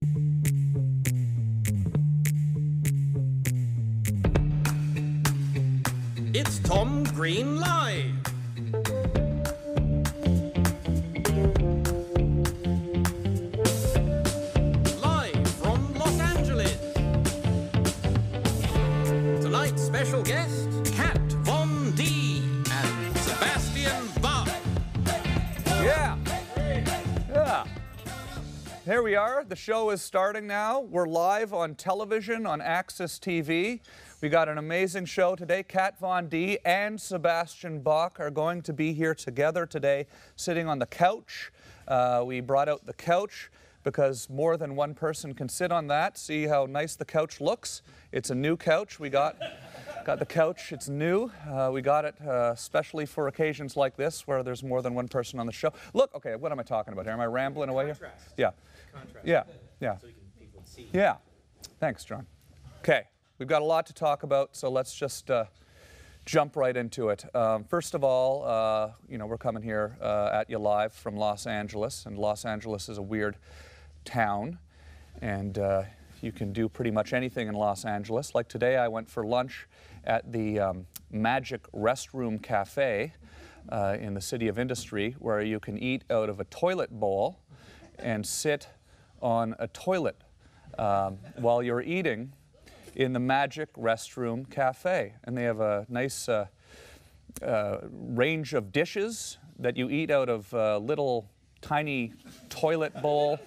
It's Tom Green Live. Live from Los Angeles. Tonight's special guest, Kat Von D and Sebastian Bach. Yeah. Yeah. Here we are. The show is starting now. We're live on television on Access TV. We got an amazing show today. Kat Von D and Sebastian Bach are going to be here together today, sitting on the couch. We brought out the couch because more than one person can sit on that. See how nice the couch looks? It's a new couch. We got the couch. It's new. We got it especially for occasions like this where there's more than one person on the show. Look, okay, what am I talking about here? Am I rambling away here? Yeah. Contrast. Yeah. Yeah. So people can see. Yeah. Thanks, John. Okay. We've got a lot to talk about, so let's just jump right into it. First of all, we're coming here at you live from Los Angeles, and Los Angeles is a weird town, and you can do pretty much anything in Los Angeles. Like today, I went for lunch at the Magic Restroom Cafe in the City of Industry, where you can eat out of a toilet bowl and sit on a toilet while you're eating in the Magic Restroom Cafe. And they have a nice range of dishes that you eat out of little tiny toilet bowl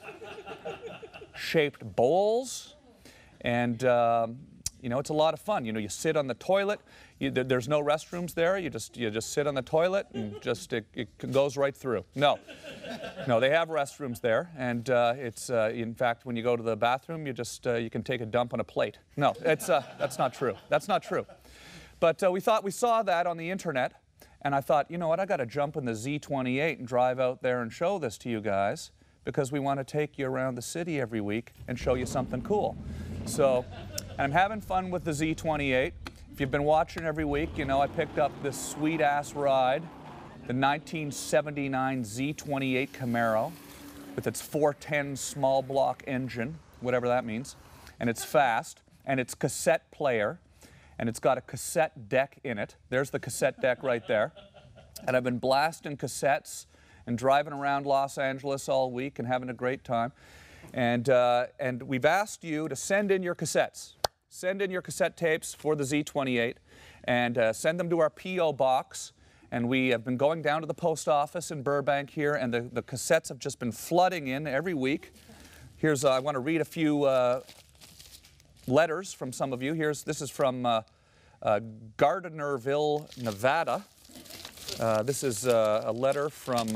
shaped bowls. And it's a lot of fun. You sit on the toilet. There's no restrooms there. You just sit on the toilet and it goes right through. No, they have restrooms there, and it's in fact when you go to the bathroom, you can take a dump on a plate. No, that's not true. That's not true. But we saw that on the internet, and I thought, you know what? I got to jump in the Z28 and drive out there and show this to you guys because we want to take you around the city every week and show you something cool. So, and I'm having fun with the Z28. If you've been watching every week, I picked up this sweet-ass ride, the 1979 Z28 Camaro with its 410 small block engine, whatever that means, and it's fast, and it's cassette player, and it's got a cassette deck in it. There's the cassette deck right there. And I've been blasting cassettes and driving around Los Angeles all week and having a great time. And we've asked you to send in your cassettes. Send in your cassette tapes for the Z28 and send them to our P.O. box. And we have been going down to the post office in Burbank here, and the cassettes have just been flooding in every week. Here's, I want to read a few letters from some of you. This is from Gardnerville, Nevada. This is a letter from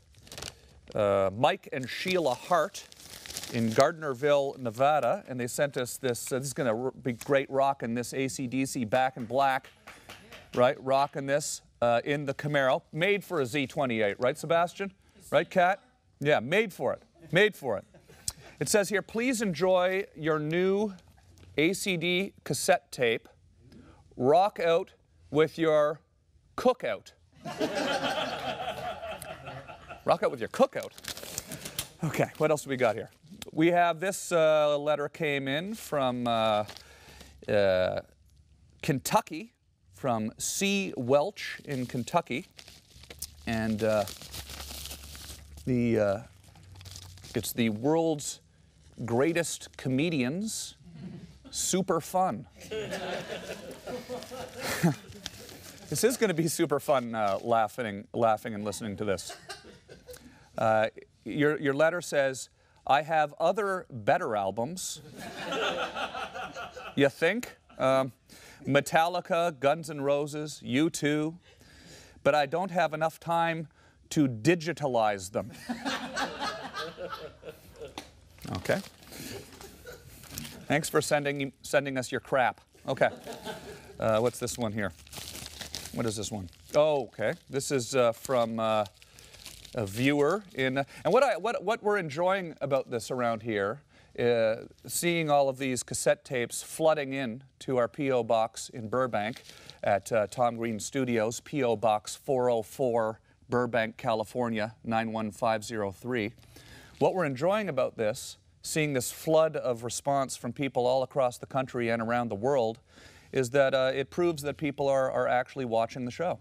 Mike and Sheila Hart in Gardnerville, Nevada, and they sent us this. This is going to be great rocking this AC/DC Back in Black, right? Rocking this in the Camaro, made for a Z28, right, Sebastian? Right, Kat? Yeah, made for it. Made for it. It says here, please enjoy your new ACD cassette tape. Rock out with your cookout. Rock out with your cookout. Okay, what else do we got here? We have this letter came in from Kentucky, from C. Welch in Kentucky, and it's the world's greatest comedians. Super fun. This is going to be super fun laughing and listening to this. Your letter says, I have other better albums. You think? Metallica, Guns N' Roses, U2, but I don't have enough time to digitalize them. Okay. Thanks for sending us your crap. Okay. What's this one here? What is this one? Oh, okay. This is from a viewer in. And what we're enjoying about this around here, seeing all of these cassette tapes flooding in to our P.O. box in Burbank at Tom Green Studios, P.O. Box 404, Burbank, California, 91503. What we're enjoying about this seeing this flood of response from people all across the country and around the world is that it proves that people are actually watching the show.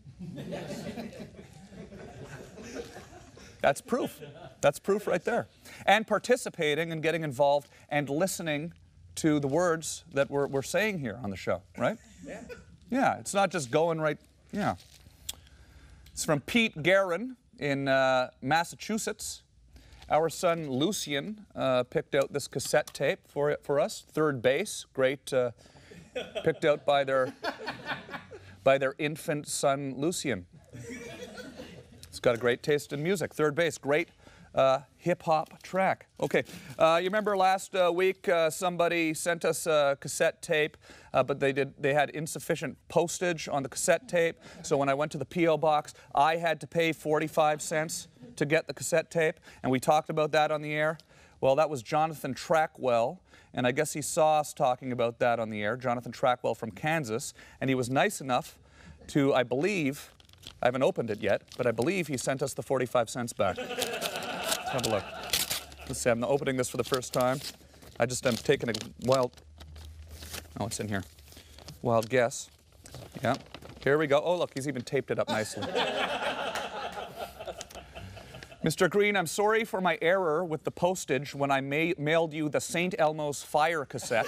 That's proof. That's proof right there. And participating and getting involved and listening to the words that we're saying here on the show, right? Yeah. Yeah, it's not just going right, yeah. It's from Pete Guerin in Massachusetts. Our son Lucian picked out this cassette tape for us. Third Base, great, picked out by their infant son Lucian. He's got a great taste in music. Third Base, great hip-hop track. Okay, you remember last week somebody sent us a cassette tape, but they had insufficient postage on the cassette tape, so when I went to the P.O. box, I had to pay 45 cents to get the cassette tape, and we talked about that on the air. Well, that was Jonathan Trackwell, and I guess he saw us talking about that on the air, Jonathan Trackwell from Kansas, and he was nice enough to, I believe, I haven't opened it yet, but I believe he sent us the 45 cents back. Let's have a look. Let's see, I'm opening this for the first time. I'm taking a wild, oh, it's in here. Wild guess. Yeah, here we go. Oh, look, he's even taped it up nicely. Mr. Green, I'm sorry for my error with the postage when I mailed you the St. Elmo's Fire cassette.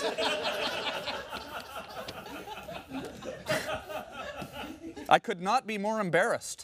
I could not be more embarrassed.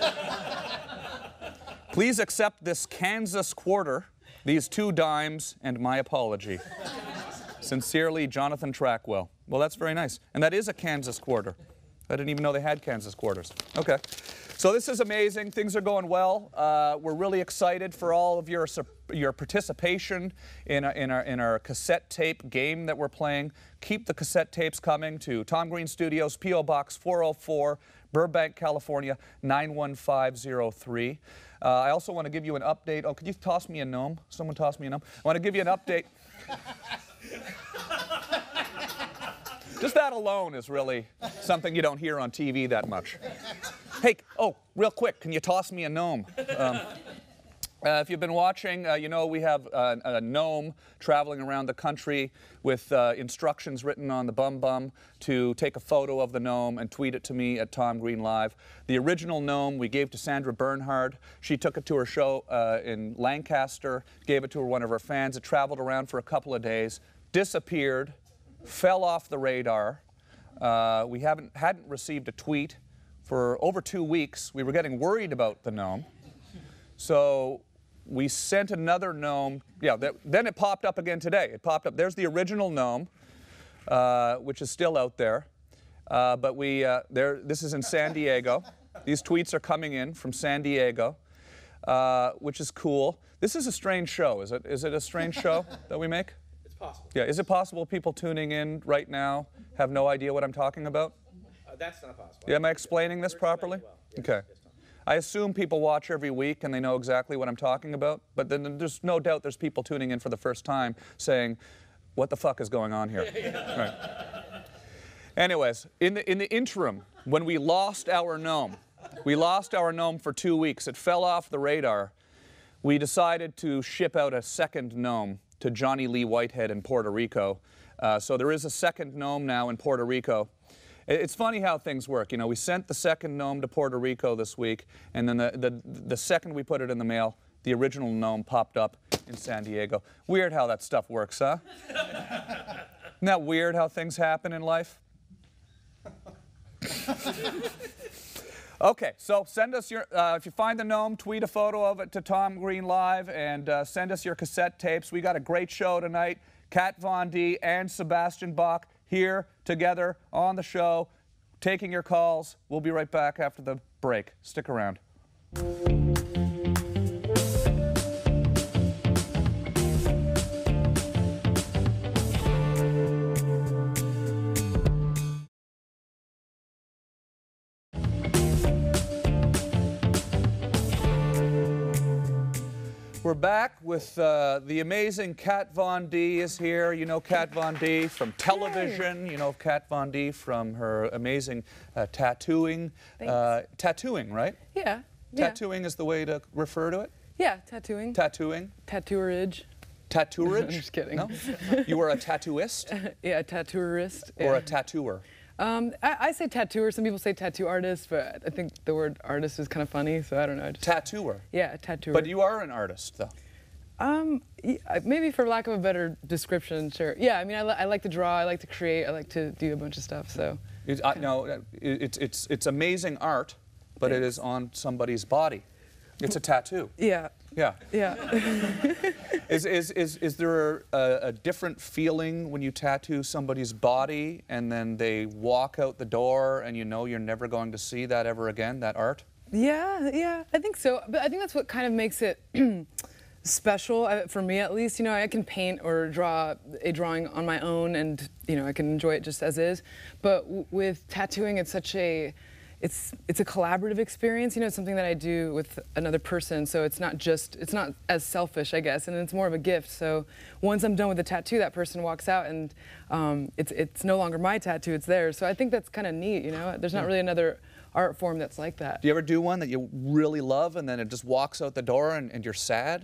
Please accept this Kansas quarter, these 2 dimes, and my apology. Sincerely, Jonathan Trackwell. Well, that's very nice. And that is a Kansas quarter. I didn't even know they had Kansas quarters. Okay. So this is amazing. Things are going well. We're really excited for all of your participation in our cassette tape game that we're playing. Keep the cassette tapes coming to Tom Green Studios, P.O. Box 404, Burbank, California, 91503. I also want to give you an update. Oh, could you toss me a gnome? Someone toss me a gnome. I want to give you an update. Just that alone is really something you don't hear on TV that much. Hey, oh, real quick, can you toss me a gnome? If you've been watching, you know we have a gnome traveling around the country with instructions written on the bum to take a photo of the gnome and tweet it to me at Tom Green Live. The original gnome we gave to Sandra Bernhard. She took it to her show in Lancaster, gave it to one of her fans. It traveled around for a couple of days, disappeared, fell off the radar. We hadn't received a tweet for over 2 weeks. We were getting worried about the gnome. So we sent another gnome. Yeah, then it popped up again today. It popped up. There's the original gnome, which is still out there. But this is in San Diego. These tweets are coming in from San Diego, which is cool. This is a strange show. Is it a strange show that we make? It's possible. Yeah. Is it possible people tuning in right now have no idea what I'm talking about? That's not possible. Yeah, am I explaining this properly? Well. Yes, Okay. yes, Tom. I assume people watch every week and they know exactly what I'm talking about, but then there's no doubt there's people tuning in for the first time saying, what the fuck is going on here? Right. Anyways, in the interim, when we lost our gnome for 2 weeks, it fell off the radar, we decided to ship out a second gnome to Johnny Lee Whitehead in Puerto Rico. So there is a second gnome now in Puerto Rico. It's funny how things work. You know, we sent the second gnome to Puerto Rico this week, and then the second we put it in the mail, the original gnome popped up in San Diego. Weird how that stuff works, huh? Isn't that weird how things happen in life? Okay, so send us your, if you find the gnome, tweet a photo of it to Tom Green Live and send us your cassette tapes. We got a great show tonight. Kat Von D and Sebastian Bach here together on the show, taking your calls. We'll be right back after the break. Stick around. We're back with the amazing Kat Von D is here. You know Kat Von D from television. You know Kat Von D from her amazing tattooing. Tattooing, right? Yeah. Tattooing is the way to refer to it? Yeah, tattooing. Tattooing. Tattooerage. Tattooerage? I'm just kidding. No? You were a tattooist? Yeah, a tattooerist. Or a tattooer? I say tattooer. Some people say tattoo artist, but I think the word artist is kind of funny, so I don't know. Tattooer? Yeah, a tattooer. But you are an artist, though. Maybe for lack of a better description, sure. Yeah, I mean, I like to draw, I like to create, I like to do a bunch of stuff, so. It's amazing art, but it is on somebody's body. It's a tattoo. Yeah. Yeah. Yeah. Is there a different feeling when you tattoo somebody's body and then they walk out the door and you know you're never going to see that ever again, that art? Yeah, I think so. But I think that's what kind of makes it special, for me at least. You know, I can paint or draw a drawing on my own and, you know, I can enjoy it just as is. But with tattooing, it's such a, it's a collaborative experience. You know, it's something that I do with another person, so it's not as selfish, I guess, and it's more of a gift. So once I'm done with the tattoo, that person walks out and it's no longer my tattoo, it's theirs. So I think that's kind of neat, you know? There's not really another art form that's like that. Do you ever do one that you really love and then it just walks out the door and you're sad?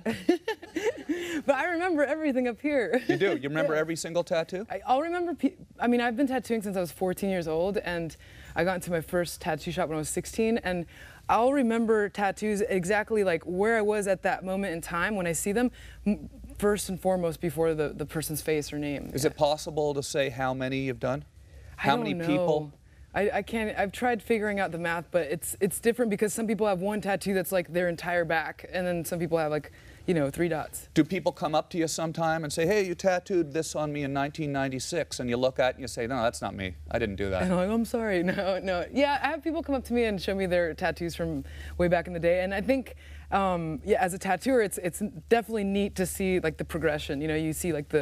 But I remember everything up here. You do? You remember every single tattoo? I'll remember, I mean, I've been tattooing since I was 14 years old, and I got into my first tattoo shop when I was 16, and I'll remember tattoos exactly like where I was at that moment in time when I see them, first and foremost before the person's face or name. Is it possible to say how many you've done? How many people? I can't, I've tried figuring out the math, but it's different because some people have one tattoo that's like their entire back, and then some people have like, you know, 3 dots. Do people come up to you sometime and say, hey, you tattooed this on me in 1996, and you look at it and you say, no, that's not me. I didn't do that. And I'm like, I'm sorry, no. Yeah, I have people come up to me and show me their tattoos from way back in the day, and I think, yeah, as a tattooer, it's definitely neat to see like the progression. You know, you see like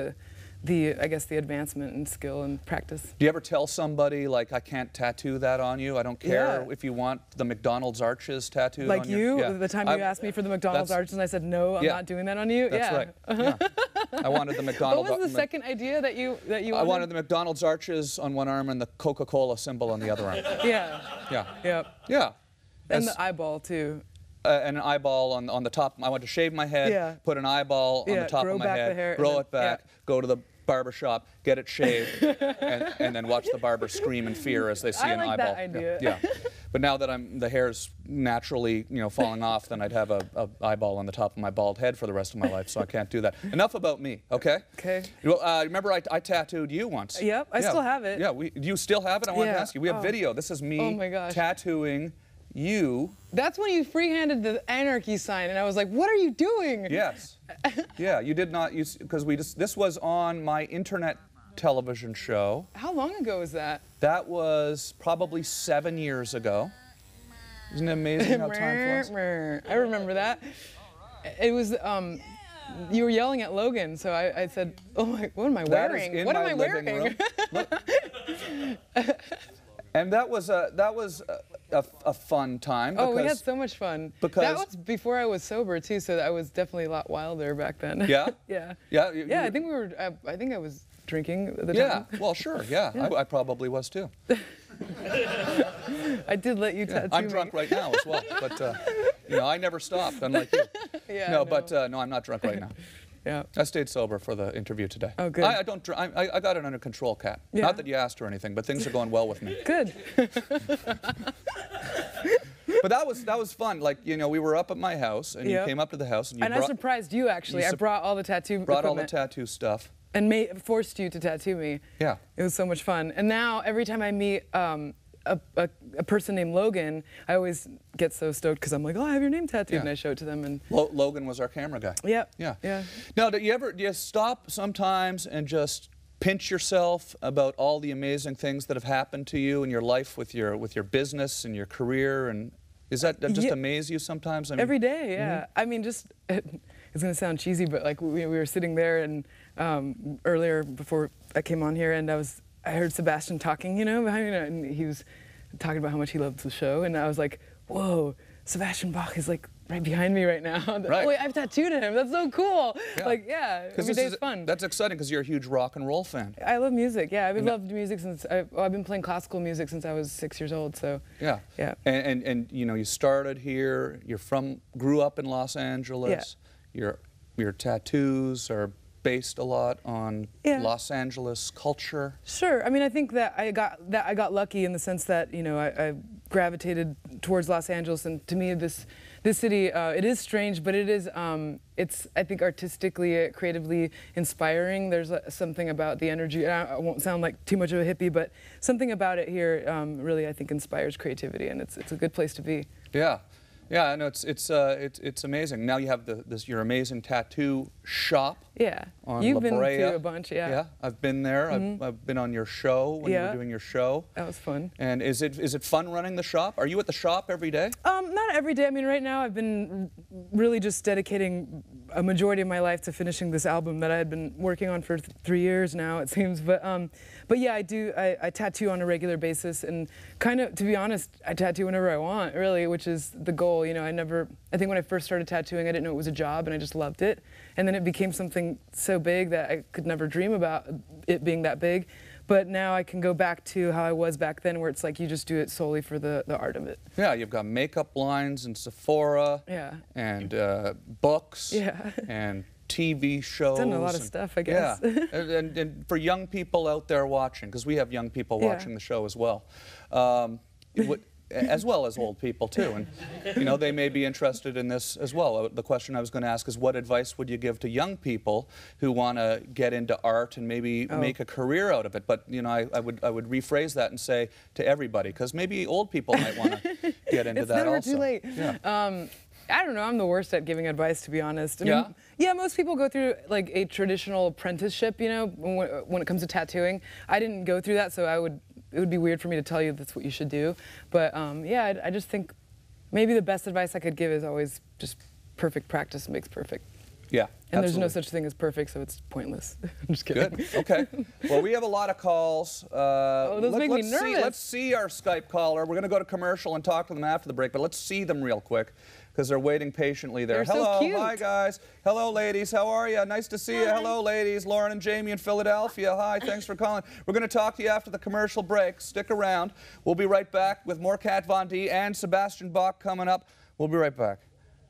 I guess the advancement in skill and practice. Do you ever tell somebody, like, I can't tattoo that on you? I don't care if you want the McDonald's arches tattooed on you? Like you? The time you asked me for the McDonald's arches and I said, no, I'm not doing that on you? That's right. Yeah. I wanted the McDonald's. What was the second idea that you wanted? I wanted the McDonald's arches on one arm and the Coca-Cola symbol on the other arm. Yeah. Yeah. Yep. Yeah. And the eyeball, too. An eyeball on the top. I want to shave my head, put an eyeball on the top of my head, grow it back, go to the barber shop, get it shaved, and then watch the barber scream in fear as they see an eyeball. I like that idea. Yeah. But now that the hair's naturally, you know, falling off, then I'd have a eyeball on the top of my bald head for the rest of my life, so I can't do that. Enough about me, okay? Okay. Well, remember I tattooed you once? Yep, I still have it. Yeah, do you still have it? I want to ask you. We have video. This is me tattooing you. That's when you freehanded the anarchy sign, and I was like, what are you doing? Yes. Yeah, you did not use, because this was on my internet television show. How long ago was that? That was probably 7 years ago. Isn't it amazing how time flies? I remember that. It was, you were yelling at Logan, so I said, oh my, what am I wearing? What am I wearing? And that was a fun time. Oh, we had so much fun. Because that was before I was sober too, so I was definitely a lot wilder back then. Yeah. Yeah. Yeah. I think I think I was drinking at the time. Yeah. Well, sure. Yeah. I probably was too. I did let you tattoo me. I'm drunk right now as well, but you know, I never stopped, unlike you. Yeah. No, but no, I'm not drunk right now. Yeah. I stayed sober for the interview today. Oh, good. I don't. I got it under control, Kat. Yeah. Not that you asked or anything, but things are going well with me. Good. But that was fun. Like, you know, we were up at my house, and you came up to the house, and you I surprised you actually. I brought all the tattoo brought all the tattoo stuff. And forced you to tattoo me. Yeah. It was so much fun. And now every time I meet a person named Logan, I always get so stoked because I'm like, oh, I have your name tattooed, and I show it to them. And Logan was our camera guy. Yep. Yeah. Yeah. Now, do you stop sometimes and just pinch yourself about all the amazing things that have happened to you in your life with your business and your career, and does that just amaze you sometimes? I mean, every day, yeah. I mean, just it's gonna sound cheesy, but like we were sitting there and earlier before I came on here, and I heard Sebastian talking, you know, behind me, and he was talking about how much he loved the show, and I was like, whoa, Sebastian Bach is like right behind me right now. Right. Wait, I've tattooed him. That's so cool. Yeah. Like, yeah, every day's fun. That's exciting because you're a huge rock and roll fan. I love music. Yeah, I've loved music since I've been playing classical music since I was 6 years old. So yeah, yeah. And you know, you started here. Grew up in Los Angeles. Yeah. Your tattoos are based a lot on Los Angeles culture? Sure. I mean, I think that I got lucky in the sense that, you know, I gravitated towards Los Angeles, and to me, this city, it is strange, but it is, it's, I think, artistically, creatively inspiring. There's something about the energy. I won't sound like too much of a hippie, but something about it here really, I think, inspires creativity, and it's a good place to be. Yeah. Yeah, no, it's amazing. Now you have your amazing tattoo shop. Yeah, on you've La Brea. been to a bunch. Yeah. Yeah, I've been there. I've been on your show when you were doing your show. That was fun. And is it fun running the shop? Are you at the shop every day? Not every day. I mean, right now I've been really just dedicating a majority of my life to finishing this album that I had been working on for 3 years now, it seems. But yeah, I tattoo on a regular basis, and kind of, to be honest, I tattoo whenever I want, really, which is the goal. You know, I think when I first started tattooing, I didn't know it was a job, and I just loved it. And then it became something so big that I could never dream about it being that big. But now I can go back to how I was back then, where it's like you just do it solely for the art of it. Yeah, you've got makeup lines and Sephora. Yeah. And books. Yeah. And TV shows. Done a lot of stuff, I guess. Yeah. and for young people out there watching, because we have young people watching the show as well. As well as old people too, and you know, they may be interested in this as well. The question I was going to ask is, what advice would you give to young people who want to get into art and maybe make a career out of it? But you know, I would rephrase that and say to everybody, because maybe old people might want to get into that also. It's never too late. Yeah. I don't know. I'm the worst at giving advice, to be honest. I mean, yeah, most people go through like a traditional apprenticeship, you know, when it comes to tattooing. I didn't go through that, so it would be weird for me to tell you that's what you should do. But yeah, I just think maybe the best advice I could give is always just perfect practice makes perfect. Yeah, and there's no such thing as perfect, so it's pointless. I'm just kidding. Good. Okay. Well, we have a lot of calls. Those make me nervous. Let's see our Skype caller. We're going to go to commercial and talk to them after the break, but let's see them real quick, because they're waiting patiently there. They're Hello. so cute. Hi, guys. Hello, ladies. How are you? Nice to see you. Hello, ladies. Lauren and Jamie in Philadelphia. Hi. Thanks for calling. We're going to talk to you after the commercial break. Stick around. We'll be right back with more Kat Von D and Sebastian Bach coming up. We'll be right back.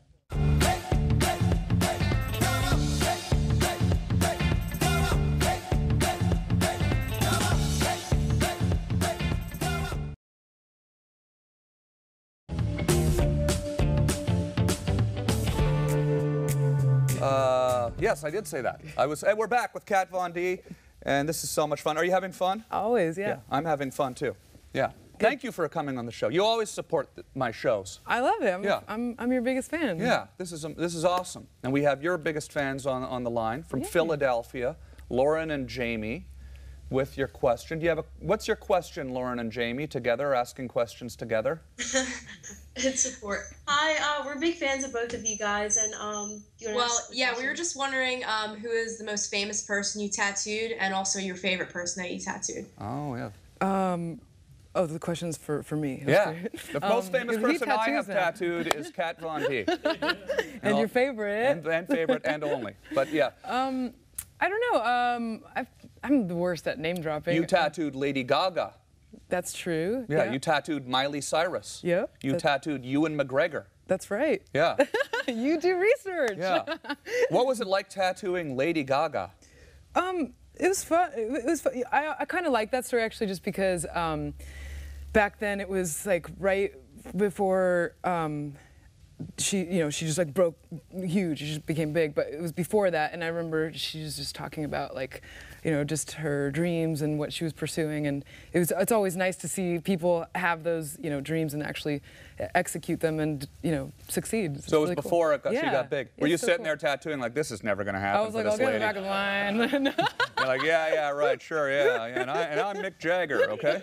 Yes, I did say that. We're back with Kat Von D, and this is so much fun. Are you having fun? Always, yeah. I'm having fun too. Yeah. Good. Thank you for coming on the show. You always support my shows. I love it. I'm your biggest fan. Yeah, this is awesome. And we have your biggest fans on the line from Philadelphia, Lauren and Jamie, with your question. Do you have what's your question, Lauren and Jamie, together, asking questions together? It's support. Hi, we're big fans of both of you guys, and we were just wondering who is the most famous person you tattooed, and also your favorite person that you tattooed. Oh yeah. Oh, the question's for me. Yeah. The most famous person I have tattooed is Kat Von D. And your favorite? And favorite and only. But yeah. I don't know. I'm the worst at name dropping. You tattooed Lady Gaga. That's true. Yeah, you tattooed Miley Cyrus. Yeah. You tattooed Ewan McGregor. That's right. Yeah. You do research. Yeah. What was it like tattooing Lady Gaga? It was fun. It was fun. I kind of like that story actually, just because back then it was like right before she just like broke huge. She just became big, but it was before that, and I remember she was just talking about like, just her dreams and what she was pursuing, and it's always nice to see people have those dreams and actually execute them and succeed. So it was really before she got big. Were you sitting there tattooing like, this is never going to happen? I was like, I'll get back in line. You're like, yeah, right, sure, yeah, and I'm Mick Jagger, okay?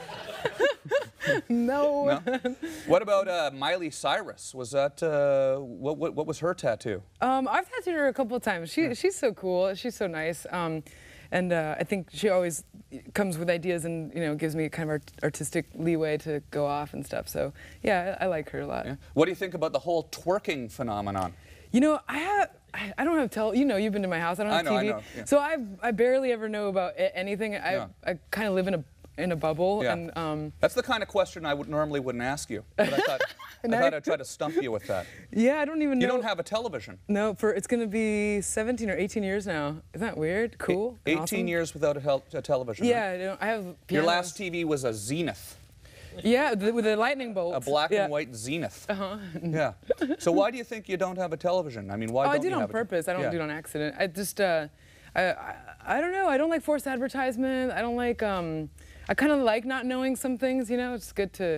No. What about Miley Cyrus? Was that what was her tattoo? I've tattooed her a couple of times. She's so cool. She's so nice. And I think she always comes with ideas and gives me kind of artistic leeway to go off and stuff. So yeah, I like her a lot. Yeah. What do you think about the whole twerking phenomenon? I don't have you've been to my house. I don't have TV. I know. Yeah. So I barely ever know about anything. I kind of live in a bubble. Yeah. And that's the kind of question I normally wouldn't ask you. But I thought I thought I'd try to stump you with that. Yeah, I don't even know. You don't have a television. No, it's going to be 17 or 18 years now. Isn't that weird? Cool. 18 awesome. years without a television. Yeah, Right? I have pianos. Your last TV was a Zenith. Yeah, with a lightning bolt. A black and white Zenith. Yeah. So why do you think you don't have a television? I mean, why don't you have it? I did on purpose. I don't do it on accident. I just, I don't know. I don't like forced advertisement. I don't like, I kind of like not knowing some things, you know? It's good to,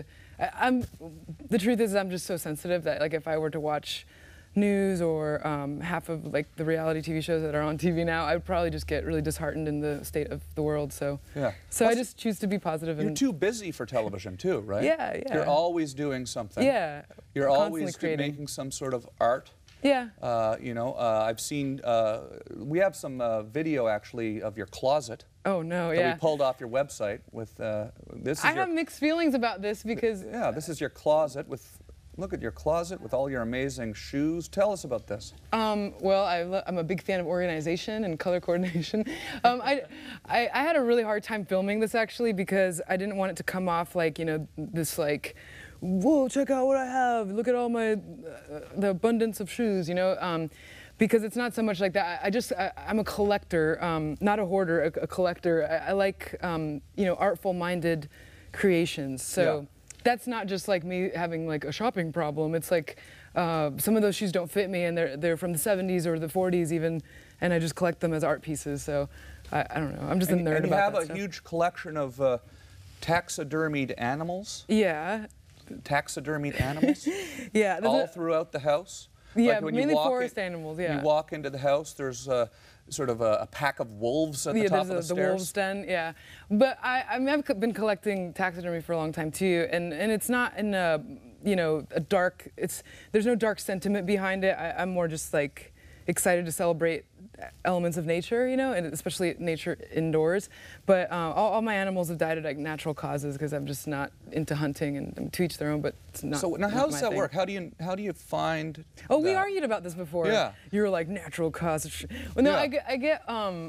the truth is I'm just so sensitive that like if I were to watch news or half of like the reality TV shows that are on TV now, I would probably just get really disheartened in the state of the world. So yeah. So I just choose to be positive. You're too busy for television too, right? Yeah, yeah. You're always doing something. Yeah. You're always making some sort of art. Yeah. You know, I've seen, we have some video actually of your closet. Oh no, that we pulled off your website with, this is I have mixed feelings about this because... Yeah, this is your closet with, look at your closet with all your amazing shoes. Tell us about this. Well, I'm a big fan of organization and color coordination. I had a really hard time filming this actually because I didn't want it to come off like, you know, this like, whoa, check out what I have. Look at all my, the abundance of shoes, you know? Because it's not so much like that. I'm a collector, not a hoarder, a collector. I like, you know, artful-minded creations. So that's not just like me having like a shopping problem. It's like some of those shoes don't fit me, and they're from the 70s or the 40s even, and I just collect them as art pieces. So I don't know. I'm just a nerd about that. And you have a stuff. huge collection of taxidermied animals. Yeah. Taxidermied animals. Yeah. All throughout the house. Yeah, like when mainly you walk forest animals, yeah. You walk into the house, there's sort of a pack of wolves at the top of the stairs. The wolves den, yeah. But I mean, I've been collecting taxidermy for a long time too, and it's not in a, you know, a dark, there's no dark sentiment behind it. I'm more just like excited to celebrate elements of nature, you know, and especially nature indoors. But all my animals have died of like natural causes because I'm just not into hunting, and to each their own. But it's not. So now, how does that work? How do you find? Oh, we argued about this before. Yeah. You were like natural causes. Well, no, I get. Well,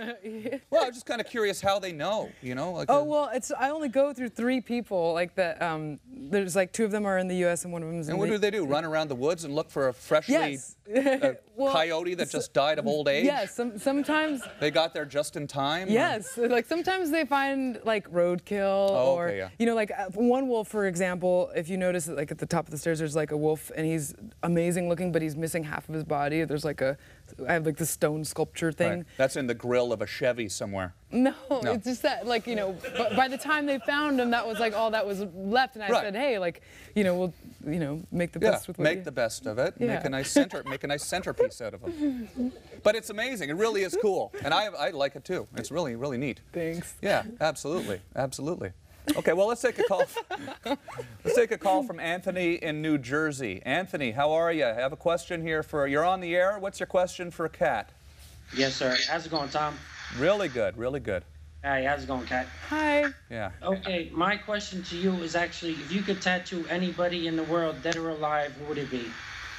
I'm just kind of curious how they know, you know. Like well, I only go through 3 people like that. There's like 2 of them are in the U.S. and 1 of them is. And what do they do? Run around the woods and look for a freshly coyote that just died of old age? Yes, sometimes. They got there just in time? Yes, like sometimes they find like roadkill you know, like one wolf, for example, if you notice like at the top of the stairs there's like a wolf and he's amazing looking but he's missing half of his body. There's like I have like the stone sculpture thing. Right. That's in the grill of a Chevy somewhere. No, it's just that like, you know, by the time they found him that was like all that was left, and I said, hey, like, you know, we'll, you know, make the best with what make the best of it. Yeah. Make a nice centerpiece out of them. But it's amazing. It really is cool, and I like it too. It's really, really neat. Thanks. Yeah, absolutely, absolutely. Okay, well, let's take a call. Let's take a call from Anthony in New Jersey. Anthony, how are you? I have a question here you're on the air. What's your question for Kat? Yes, sir. How's it going, Tom? Really good, really good. Hey, how's it going, Kat? Hi. Yeah. Okay, my question to you is actually, if you could tattoo anybody in the world, dead or alive, who would it be?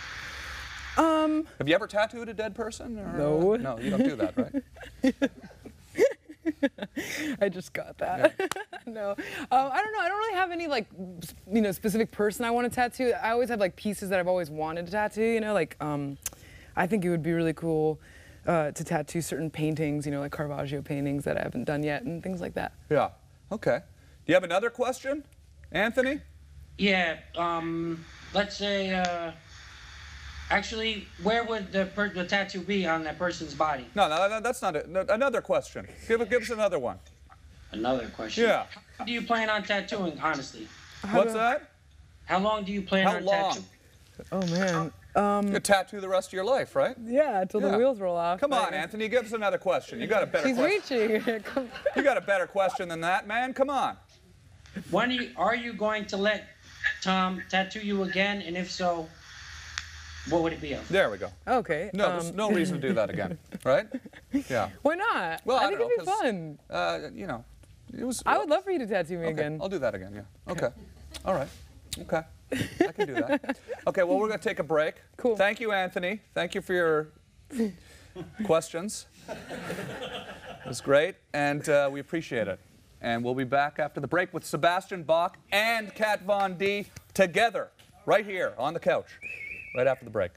Have you ever tattooed a dead person? Or, no. No, you don't do that, right? I just got that. Yeah. No, I don't know. I don't really have any like, you know, specific person I want to tattoo. I always have like pieces that I've always wanted to tattoo. You know, like I think it would be really cool to tattoo certain paintings. You know, like Caravaggio paintings that I haven't done yet and things like that. Yeah. Okay. Do you have another question, Anthony? Yeah. Let's say. Actually, where would the tattoo be on that person's body? No, that's not it. No, another question. Give us another one. Another question? Yeah. How do you plan on tattooing, honestly? What's that? How long do you plan on tattooing? Oh, man. You tattoo the rest of your life, right? Yeah, until the wheels roll off. Come on, Anthony, give us another question. You got a better question. He's reaching. You got a better question than that, man. Come on. When are you going to let Tom tattoo you again, and if so, what would it be of? There we go. Okay. No, there's no reason to do that again, right? Yeah. Why not? Well, I think it'd be fun. You know, it was. I would love for you to tattoo me again. I'll do that again. Yeah. Okay. All right. Okay. I can do that. Okay. Well, we're going to take a break. Cool. Thank you, Anthony. Thank you for your questions. It was great, and we appreciate it. And we'll be back after the break with Sebastian Bach and Kat Von D together. right here on the couch, right after the break.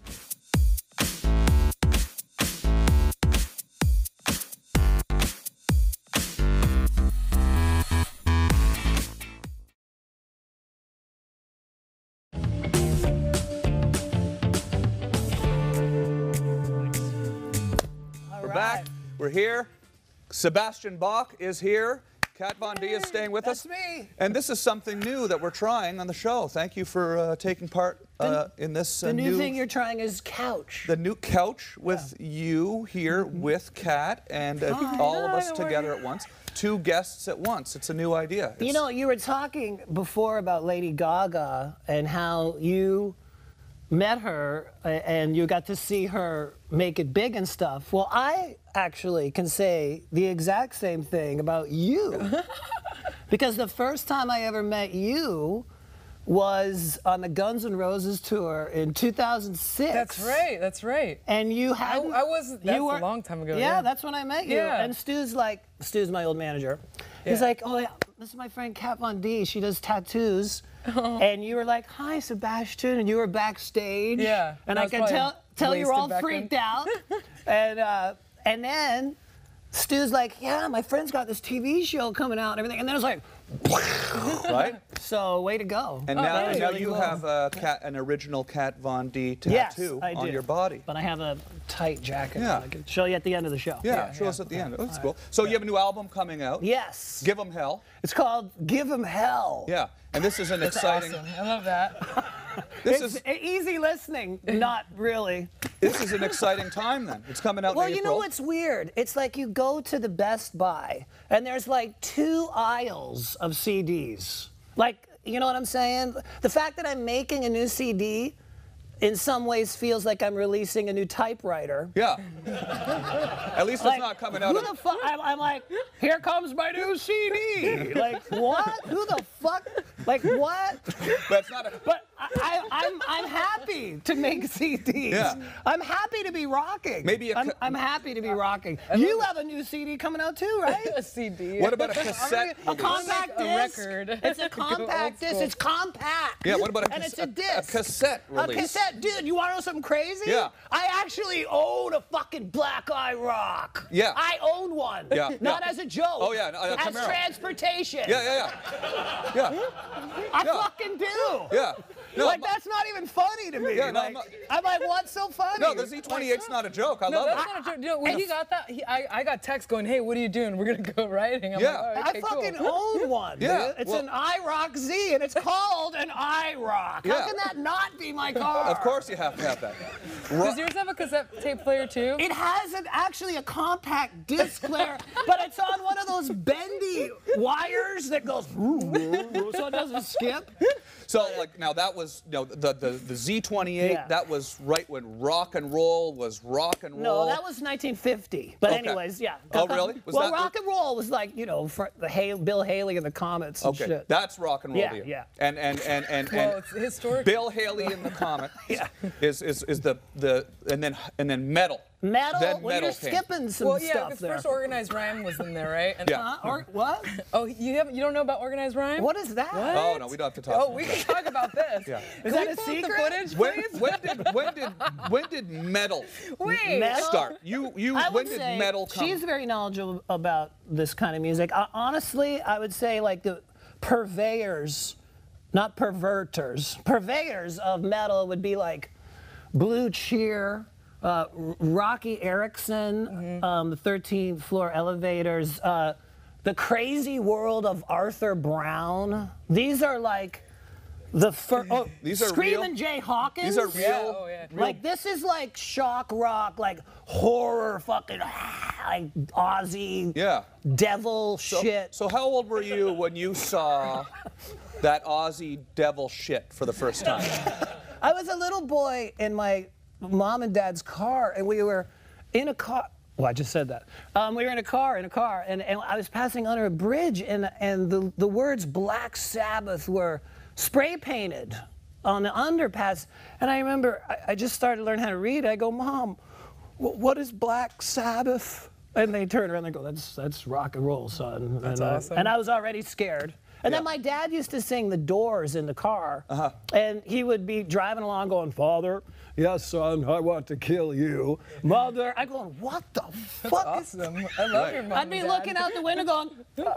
We're back. We're here. Sebastian Bach is here. Kat Von D is staying with us. That's me. And this is something new that we're trying on the show. Thank you for taking part in this The new thing you're trying is couch. The new couch with you here with Kat and all of us together at once. 2 guests at once. It's a new idea. You know, you were talking before about Lady Gaga and how you met her and you got to see her make it big and stuff. Well, I actually can say the exact same thing about you. Because the first time I ever met you was on the Guns N' Roses tour in 2006. That's right, that's right. And you had I was, that's a long time ago. Yeah, that's when I met you. Yeah. And Stu's my old manager. He's like, oh, yeah, this is my friend Kat Von D. She does tattoos. Oh. And you were like, hi, Sebastian. And you were backstage. Yeah. And I could tell you were all freaked out. And then Stu's like, yeah, my friend's got this TV show coming out and everything. And then it was like, right? So, way to go. And now you have an original Kat Von D tattoo on your body. But I have a tight jacket. Yeah. I can show you at the end of the show. Yeah, show us at the end. Oh, that's cool. So you have a new album coming out. Yes. Give 'em Hell. It's called Give 'em Hell. Yeah, and this is an exciting. Awesome. I love that. It's easy listening, not really. This is an exciting time then. It's coming out in April. Well, you know what's weird? It's like you go to the Best Buy, and there's like 2 aisles of CDs. Like, you know what I'm saying? The fact that I'm making a new CD in some ways feels like I'm releasing a new typewriter. Yeah. At least it's not coming out. Who the fuck? I'm like, here comes my new CD. Like, what? Who the fuck? Like, what? That's not a. But I'm happy to make CDs. Yeah. I'm happy to be rocking. Maybe I'm happy to be rocking. You have a new CD coming out too, right? A CD. What about a cassette? A compact disc. A record. It's a compact disc. It's compact. Yeah. What about and it's a disc. A cassette release. A cassette, dude. You want to know something crazy? Yeah. I actually own a fucking Black Eye Rock. Yeah. I own one. Yeah. Not as a joke. Oh yeah. As Camaro. transportation. Yeah. I fucking do. Yeah. No, like that's not even funny to me. Yeah, no, like, I'm like, what's so funny? No, the Z28's not a joke. I love that's it. not a joke. You know, when he got that, I got text going, hey, what are you doing? We're going to go riding. I'm Yeah. like, oh, okay, I fucking cool. own one. Yeah, Dude. It's well- an IROC Z, and it's called an IROC. Yeah. How can that not be my car? Of course you have to have that. Does yours have a cassette tape player too? It has actually a compact disc player, but it's on one of those bendy wires that goes so it doesn't skip. So like now that was the Z28. Yeah. That was right when rock and roll was rock and roll. No, that was 1950. But Okay. anyways, yeah. Oh, really? Was well, that- rock and roll was like, you know, for the Bill Haley and the Comets and Okay, shit. that's rock and roll. Yeah, to you. yeah. And Well, it's historic. Bill Haley and the Comet Yeah. is the and then metal. Metal? Then Well, metal you're came. skipping some Well, yeah, stuff because there. first Organized Rhyme was in there, right? And Yeah. Or what? Oh, you don't know about Organized Rhyme? What is that? What? Oh no, we don't have to talk. Oh, we can talk about this. Yeah. Is Can that we a pull up secret? the footage, please? When did metal Wait. Metal? start? I When would did say metal come? she's very knowledgeable about this kind of music. Honestly, I would say like the purveyors, not perverters, purveyors of metal would be like Blue Cheer, Rocky Erickson, the 13th Floor Elevators, the Crazy World of Arthur Brown. These are like the first. Oh, These are Screamin' real? Jay Hawkins. These are real. Yeah, oh, yeah. Like this is like shock rock, like horror, fucking like Aussie, Yeah. devil shit. So how old were you when you saw that Aussie devil shit for the first time? I was a little boy in my mom and dad's car, and we were in a car. Well, I just said that. We were in a car, and I was passing under a bridge, and the words Black Sabbath were spray painted on the underpass. And I remember I just started to learn how to read. I go, Mom, what is Black Sabbath? And they turn around and go, that's rock and roll, son. That's and, awesome. And I was already scared. And then my dad used to sing The Doors in the car. And he would be driving along going, Father, yes, son, I want to kill you. Mother, I go, what the fuck? Awesome. I love your mom. I'd be looking out the window going,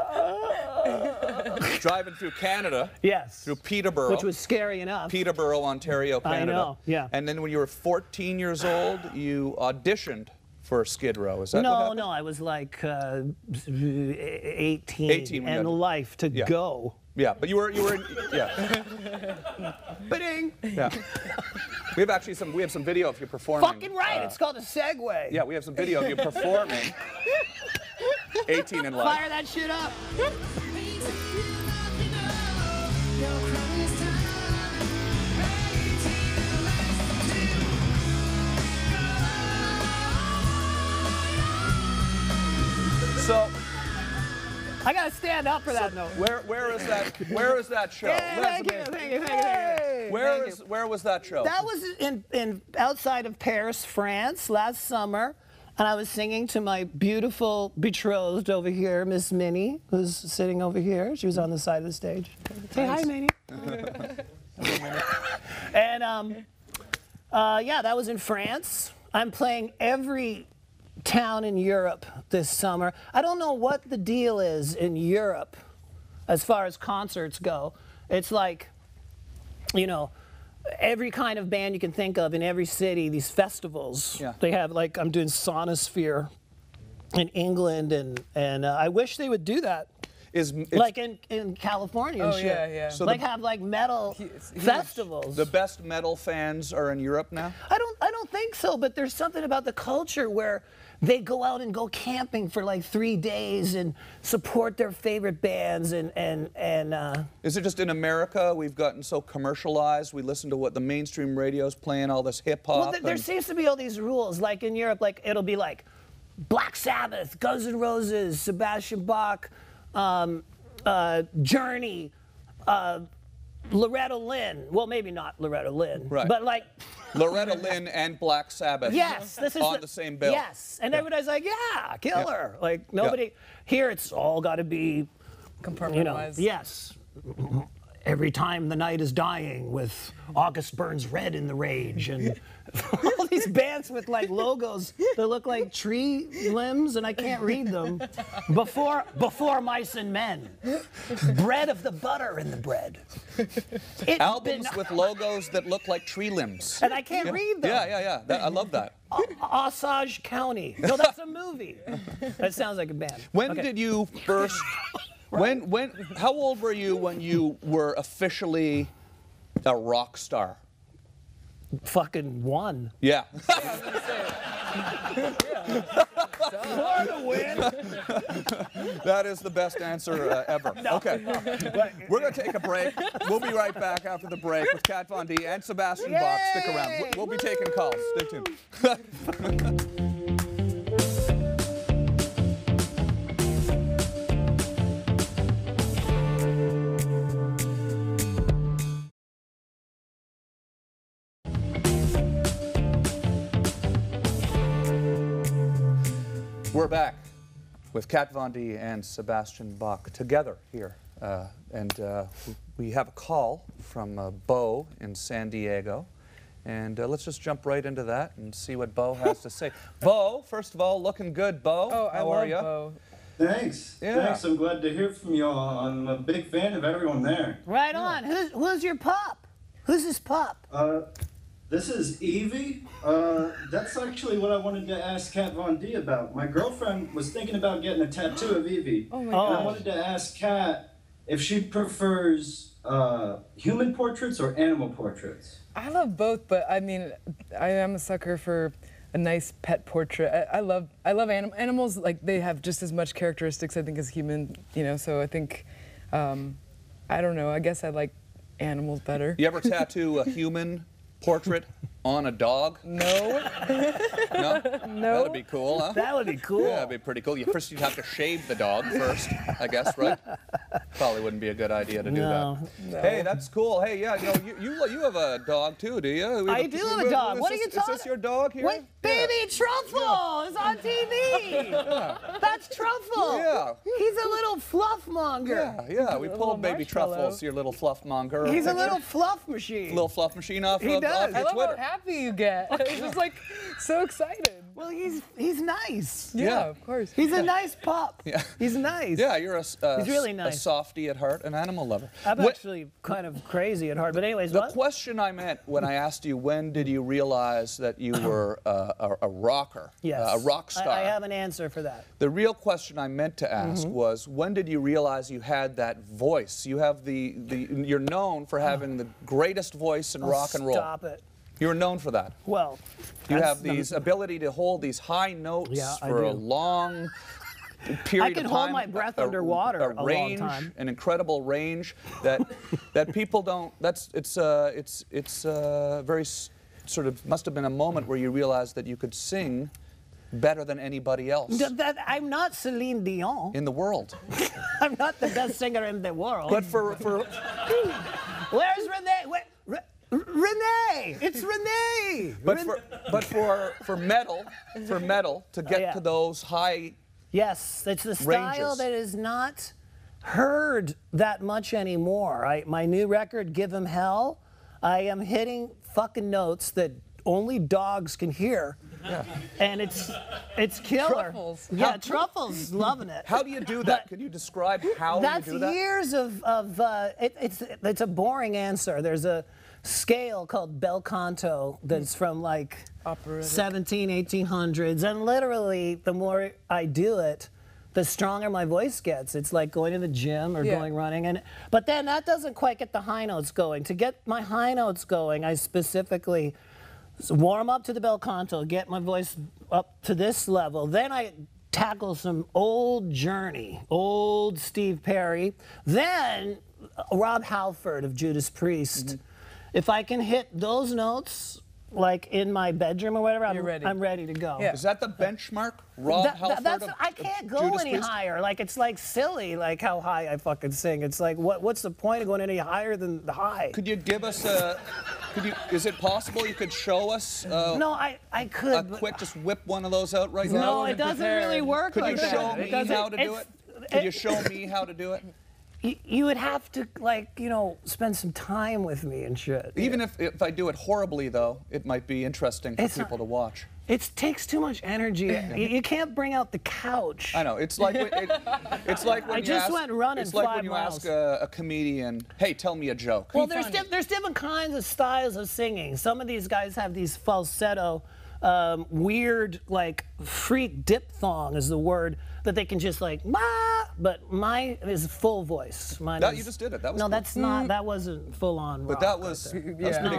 Driving through Canada. yes. Through Peterborough. Which was scary enough. Peterborough, Ontario, Canada. I know, yeah. And then when you were 14 years old, you auditioned for Skid Row. Is that what No, happened? no, I was like 18, 18 when you and had- life to Yeah. go. Yeah, but you were in, yeah. Ba-ding. Yeah. We have some video of you performing. Fucking right, it's called a segue. Yeah, we have some video of you performing 18 in life. Fire that shit up. So, I gotta stand up for that note. where is that show? Yeah, thank you, thank you, thank you. Where was that show? That was in outside of Paris, France, last summer, and I was singing to my beautiful betrothed over here, Miss Minnie, who's sitting over here. She was on the side of the stage. Say hi, Minnie. And yeah, that was in France. I'm playing every town in Europe this summer. I don't know what the deal is in Europe as far as concerts go. It's like, you know, every kind of band you can think of in every city, these festivals. Yeah. They have, like, I'm doing Sonosphere in England, and I wish they would do that. Like in California and Oh, shit. yeah, yeah. So like have like metal festivals. the best metal fans are in Europe now? I don't think so, but there's something about the culture where they go out and go camping for like 3 days and support their favorite bands and Is it just in America we've gotten so commercialized? We listen to what the mainstream radio's playing, all this hip hop. well, there seems to be all these rules. Like in Europe, like it'll be like Black Sabbath, Guns N' Roses, Sebastian Bach, Journey, Loretta Lynn. Well, maybe not Loretta Lynn, Right. but like. Loretta Lynn and Black Sabbath. Yes, this is on the same bill. Yes, and everybody's like, yeah, killer. Like nobody here. It's all got to be, you know. Compartmentalized. Yes. Every time the night is dying with August Burns Red in the Rage and all these bands with like logos that look like tree limbs and I can't read them. Before Mice and Men. Bread of the butter in the bread. It's Albums with logos that look like tree limbs. and I can't read them. Yeah. I love that. Osage County. No, that's a movie. That sounds like a band. When Okay. did you first? How old were you when you were officially a rock star? Fucking one. Yeah. That is the best answer ever. Okay. We're going to take a break. We'll be right back after the break with Kat Von D and Sebastian Bach. Stick around. We'll be taking calls. Stay tuned. We're back with Kat Von D and Sebastian Bach together here. We have a call from Bo in San Diego. And let's just jump right into that and see what Bo has to say. Bo, first of all, looking good, Bo. Oh, I How love are you? Bo. Thanks. Yeah. Thanks. I'm glad to hear from y'all. I'm a big fan of everyone there. Right on. Who's your pup? Who's his pup? This is Evie. That's actually what I wanted to ask Kat Von D about. My girlfriend was thinking about getting a tattoo of Evie. Oh my And God. I wanted to ask Kat if she prefers human portraits or animal portraits. I love both, but I mean, I am a sucker for a nice pet portrait. I love animals. Like they have just as much characteristics, I think, as human. You know, so I think, I don't know. I guess I like animals better. You ever tattoo a human portrait on a dog? No. No? No. That'd be cool, huh? That would be cool. Yeah, that'd be pretty cool. First, you'd have to shave the dog first, I guess, right? Probably wouldn't be a good idea to do No. that. Hey, that's cool. Hey, yeah, you have a dog too, do you? I do have a dog. Is What are this- you talking? Is this your dog here? Wait, Baby Truffle is on TV. That's that's Truffle. Yeah. He's a little fluff monger. Yeah. We pulled baby marshmallow. Truffles, your little fluff monger. He's a little fluff machine. little fluff machine off He of does. off I your love Twitter. how happy you get. It's just like so excited. Well, he's nice. Yeah, of course. He's a nice pup. Yeah. He's nice. Yeah, you're He's really nice. a softie at heart, an animal lover. I'm What- actually kind of crazy at heart, but anyways, The what? question I meant when I asked you when did you realize that you were a rocker, Yes. a rock star? I have an answer for that. The real question I meant to ask Mm-hmm. was when did you realize you had that voice? You have you're known for having the greatest voice in rock and roll. Stop it. You're known for that. Well, You that's have these ability to hold these high notes Yeah, I for a do. long period I can of hold time. my breath underwater a long range, time. an incredible range that people don't. It's very sort of must have been a moment where you realized that you could sing better than anybody else I'm not Celine Dion. in the world. I'm not the best singer in the world. But for Where's Renee? Renee! It's Renee! for metal to get Yeah. to those high. Yes, it's the style Ranges. that is not heard that much anymore. My new record, Give 'Em Hell, I am hitting fucking notes that only dogs can hear. Yeah. And it's killer. Truffles. Yeah, Truffles loving it. How do you do that? Can you describe how That's you do that? years of it's a boring answer. There's a scale called bel canto that's from like Operatic. 1800s, and literally the more I do it, the stronger my voice gets. It's like going to the gym or Yeah. going running, but then that doesn't quite get the high notes going. To get my high notes going, I specifically warm up to the bel canto, get my voice up to this level. Then I tackle some old Journey, old Steve Perry, then Rob Halford of Judas Priest. Mm-hmm. If I can hit those notes, like in my bedroom or whatever, You're ready. I'm ready to go. Yeah. Is that the benchmark? Rob Halford of I can't go Judas any Priest? higher. Like, it's like silly, like how high I fucking sing. It's like, what's the point of going any higher than the high? Could you give us a? Is it possible you could show us? No, I could. A but- quick, just whip one of those out right now. No, it doesn't really work Could like you that. show me Because how to do it's- it? Could you show me how to do it? You would have to, like, spend some time with me and shit. Even if I do it horribly, though, it might be interesting for It's people not- to watch. It takes too much energy. You can't bring out the couch. I know. It's like it's like when I you just ask, went running It's like 5 when you miles. ask a comedian, "Hey, tell me a joke." Well, there's different kinds of styles of singing. Some of these guys have these falsetto, weird, like freak diphthong is the word that they can just like, but mine is full voice. Mine That is, you just did it. That was no, cool. that's not. That wasn't full on. But rock that right was there. pretty good.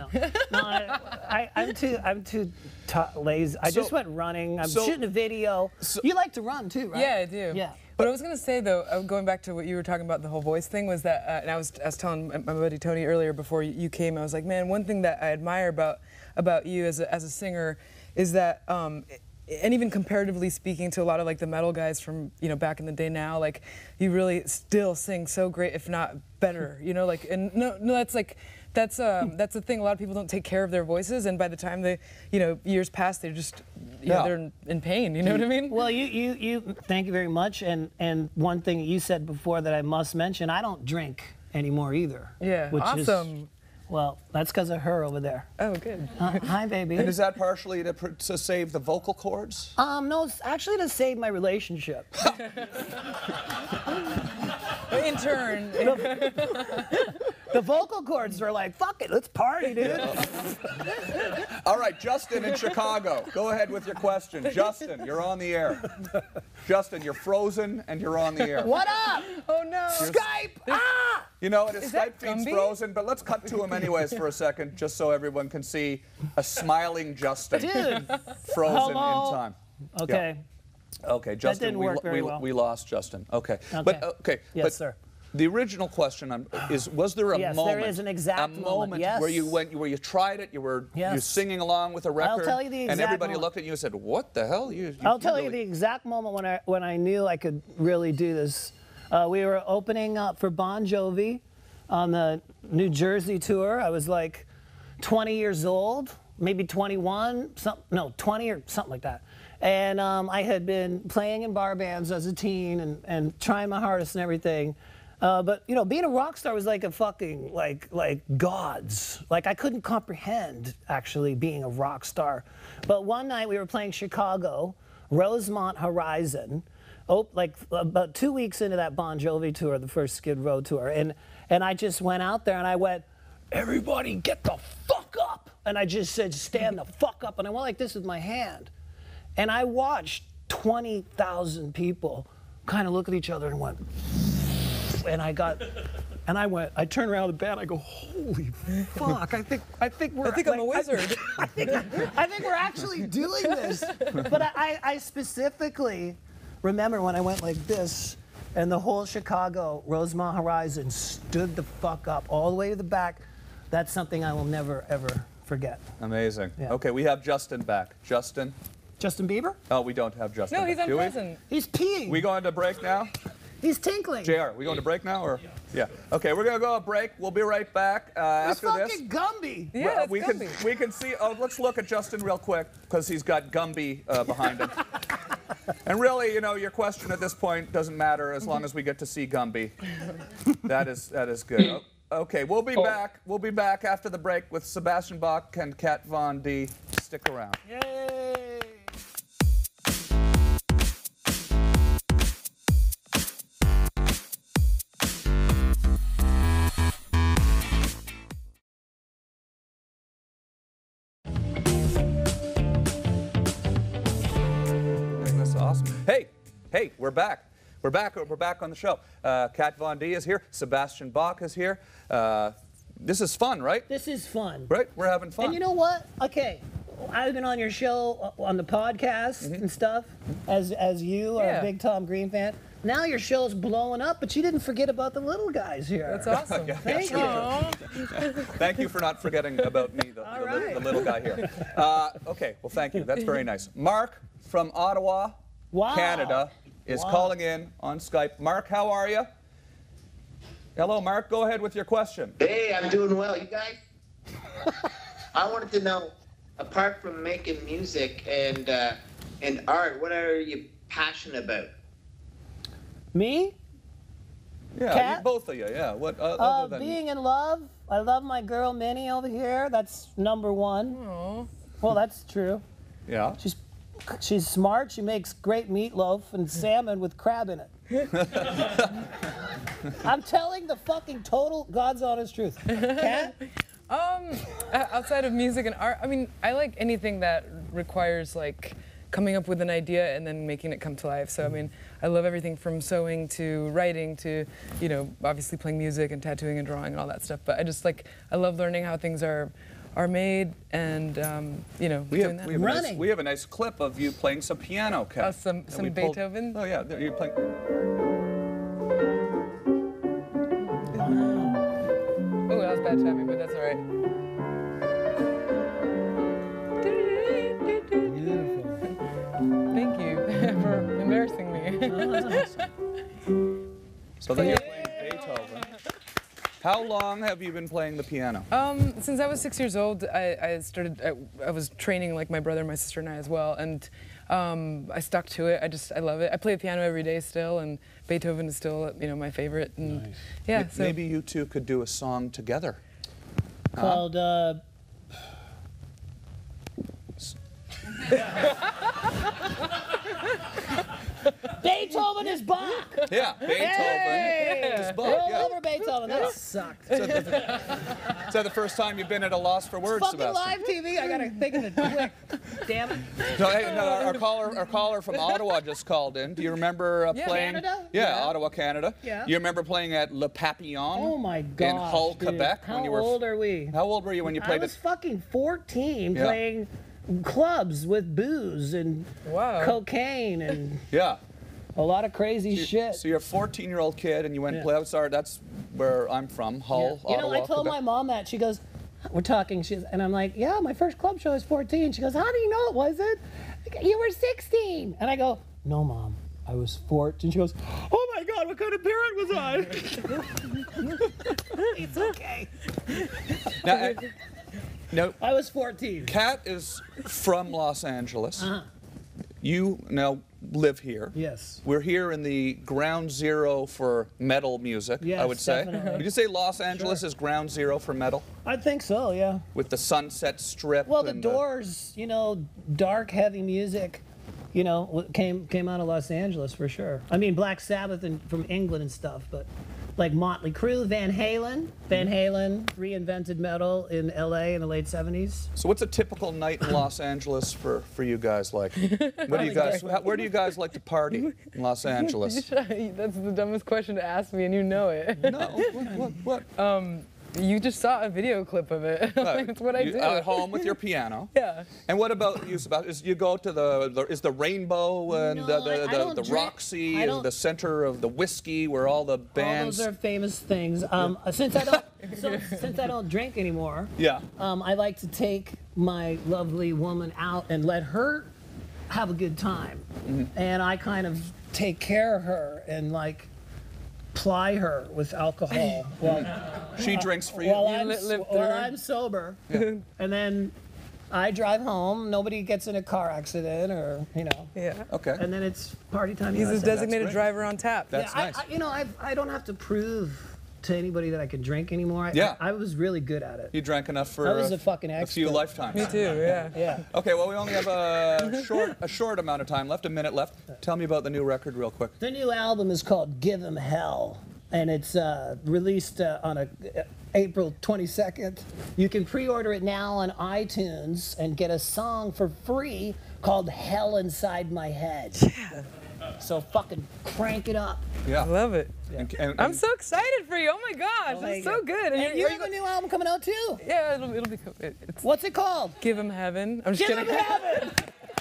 I'm too lazy. I just went running. I'm shooting a video. You like to run too, right? Yeah, I do. Yeah. But I was gonna say though, going back to what you were talking about, the whole voice thing was that, and I was telling my buddy Tony earlier before you came, I was like, man, one thing that I admire about you as a singer is that, and even comparatively speaking to a lot of like the metal guys from back in the day now, like you really still sing so great, if not better, like, and no, that's like. That's the thing. A lot of people don't take care of their voices, and by the time they, years pass, they're just, they're in pain. You know what I mean? Well, you thank you very much. And one thing you said before that I must mention, I don't drink anymore either. Yeah, which awesome. Well, that's because of her over there. Oh, good. Hi, baby. And is that partially to save the vocal cords? No, it's actually to save my relationship. In turn. The vocal cords were like, fuck it, let's party, dude. All right, Justin in Chicago. Go ahead with your question. Justin, you're on the air. Justin, you're frozen and you're on the air. What up? Oh no. Skype! Ah! You know, his Is Skype that feed's Gumby? frozen, but let's cut to him anyways for a second, just so everyone can see a smiling Justin. Dude. Frozen Hello? in time. Okay. Okay, Justin, didn't work very well. we lost Justin. Okay. Okay. But Yes, but sir. The original question is: was there a Yes, moment? there is an exact moment, yes. where you tried it, you were Yes. singing along with a record, tell you the and exact everybody moment. looked at you and said, "What the hell?" I'll tell you really- the exact moment when I knew I could really do this. We were opening up for Bon Jovi on the New Jersey tour. I was like 20 years old, maybe 21, 20 or something like that. And I had been playing in bar bands as a teen and trying my hardest and everything. But you know, being a rock star was like a fucking like gods. Like I couldn't comprehend actually being a rock star. But one night we were playing Chicago, Rosemont Horizon. Oh, like about 2 weeks into that Bon Jovi tour, the first Skid Row tour, and I just went out there and I went, everybody get the fuck up, and I just said stand the fuck up, and I went like this with my hand, and I watched 20,000 people kind of look at each other and went, and I turned around the band, I go, holy fuck, I think I'm a wizard. I think we're actually doing this. But I specifically remember when I went like this, and the whole Chicago Rosemont Horizon stood the fuck up all the way to the back. That's something I will never, ever forget. Amazing. Yeah. Okay, we have Justin back. Justin? Justin Bieber? Oh, we don't have Justin No, he's back. Do we? unpleasant. He's peeing. We going to break now? He's tinkling. JR, we going to break now, or? Yeah. Okay, we're going to go a break. We'll be right back after It's this. fucking Gumby. Yeah, Well, that's we Gumby. can see. Oh, let's look at Justin real quick because he's got Gumby behind him. And really, you know, your question at this point doesn't matter as long as we get to see Gumby. That is good. Okay, we'll be back. We'll be back after the break with Sebastian Bach and Kat Von D. Stick around. Yay. That's awesome. Hey, we're back. We're back on the show. Kat Von D is here. Sebastian Bach is here. This is fun, right? This is fun. Right? We're having fun. And you know what? Okay, I've been on your show on the podcast and stuff, as you are a big Tom Green fan. Now your show's blowing up, but you didn't forget about the little guys here. That's awesome. Thank you. Thank you for not forgetting about me, the little guy here. Okay, well, thank you. That's very nice. Mark from Ottawa, Canada, is calling in on Skype. Mark, how are you? Hello, Mark. Go ahead with your question. Hey, I'm doing well. You guys? I wanted to know, apart from making music and art, what are you passionate about? Me? Yeah, Kat? both of you. Yeah. What other than Being in love. I love my girl Minnie over here. That's number one. Aww. Well, that's true. Yeah. She's smart. She makes great meatloaf and salmon with crab in it. I'm telling the fucking total God's honest truth. Kat? Outside of music and art, I mean, I like anything that requires like coming up with an idea and then making it come to life. So I mean, I love everything from sewing to writing to, you know, obviously playing music and tattooing and drawing and all that stuff. But I love learning how things are made and you know, doing that. We have a nice clip of you playing some piano, Kat. Some Beethoven. Oh yeah, you're playing. Oh, that was bad timing, but that's all right. Thank you for embarrassing me. So then you're playing Beethoven. How long have you been playing the piano? Since I was 6 years old, I was training like my brother, my sister, and I as well, and I stuck to it. I love it. I play the piano every day still, and Beethoven is still, you know, my favorite. And nice. Yeah. So maybe you two could do a song together. Called. Beethoven is Bach. Yeah, Beethoven is Bach. Roll over Beethoven. That sucked. Is that the first time you've been at a loss for words, Fucking Sebastian? live TV. I gotta think of it quick. Damn it. No, our caller from Ottawa just called in. Do you remember playing? Canada? Yeah, Ottawa, Canada. Yeah. You remember playing at Le Papillon? Oh my God. In Hull, Quebec. How old are we? How old were you when you played I was it? fucking 14 playing clubs with booze and cocaine and a lot of crazy shit. So you're a 14-year-old kid and you went and play outside. That's where I'm from, Hull, Ottawa, You know, I told Quebec. my mom that. She goes, we're talking, and I'm like, yeah, my first club show was 14. She goes, how do you know it wasn't? You were 16. And I go, no, Mom, I was 14. She goes, oh my God, what kind of parent was I? It's okay. No. I was 14. Kat is from Los Angeles. You now live here. Yes. We're here in the ground zero for metal music, Yes, I would say. definitely. Would you say Los Angeles is ground zero for metal? I think so, yeah. With the Sunset Strip? Well, the and Doors, you know, dark, heavy music, you know, came out of Los Angeles for sure. I mean, Black Sabbath and from England and stuff, but like Motley Crue, Van Halen. Van Halen reinvented metal in LA in the late 70s. So what's a typical night in Los Angeles for you guys like? Where do you guys like to party in Los Angeles? That's the dumbest question to ask me, and you know it. No, what? You just saw a video clip of it. That's what I do. At home with your piano. Yeah. And what about you, Sebastian? You go to is the Rainbow and the Roxy and the center of the whiskey where all the bands. All those are famous things. Since I don't drink anymore. Yeah. I like to take my lovely woman out and let her have a good time, and I kind of take care of her and like ply her with alcohol while she drinks for you. While I'm sober, Yeah. and then I drive home. Nobody gets in a car accident, or you know. Yeah. Okay. And then it's party time. He's his designated great. driver on tap. That's nice. I don't have to prove to anybody that I can drink anymore. I was really good at it. You drank enough for I was a fucking a few expert. lifetimes. Me too, yeah. Yeah. Okay, well, we only have a short amount of time left, a minute left. Tell me about the new record real quick. The new album is called Give 'Em Hell, and it's released on April 22nd. You can pre-order it now on iTunes and get a song for free called Hell Inside My Head. Yeah. So fucking crank it up. Yeah. I love it. And I'm so excited for you. Oh my gosh, that's so good. And you have a new album coming out too. Yeah, it'll be. It's What's it called? Give 'Em Heaven. I'm just Give kidding. 'Em Heaven.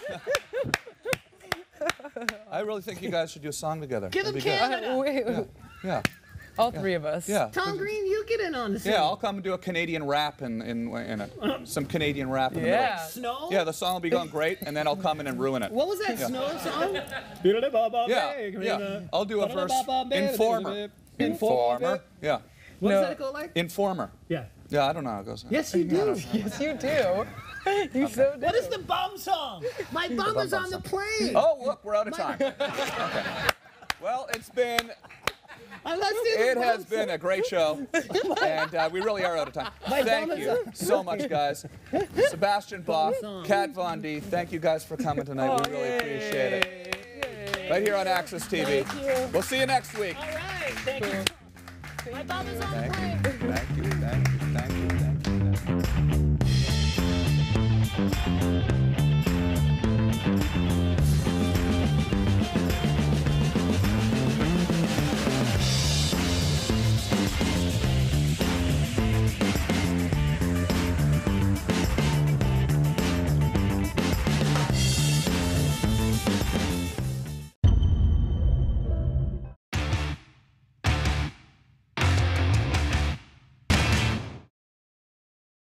I really think you guys should do a song together. Give 'em That'd be good. Canada. Wait, Yeah. all three of us. Yeah. Tom Green, you get in on the scene. Yeah, I'll come and do a Canadian rap some Canadian rap in the Yeah. middle. Snow? Yeah, the song will be going great, and then I'll come in and ruin it. What was that Snow song? Yeah. I'll do a verse. Informer. Informer. Yeah. What does that go like? Informer. Yeah. Yeah, I don't know how it goes. Yes, you do. Yes, you do. You so do. What is the bum song? My bum is on the plane. Oh, look, we're out of time. Okay. Well, it's been. It has been a great show, and we really are out of time. Thank you so much, guys. Sebastian Bach, Kat Von D, thank you guys for coming tonight. We really appreciate it. Right here on Access TV. We'll see you next week. All right. Thank you. My bum is on the plane. Thank you. Thank you. Thank you. Thank you.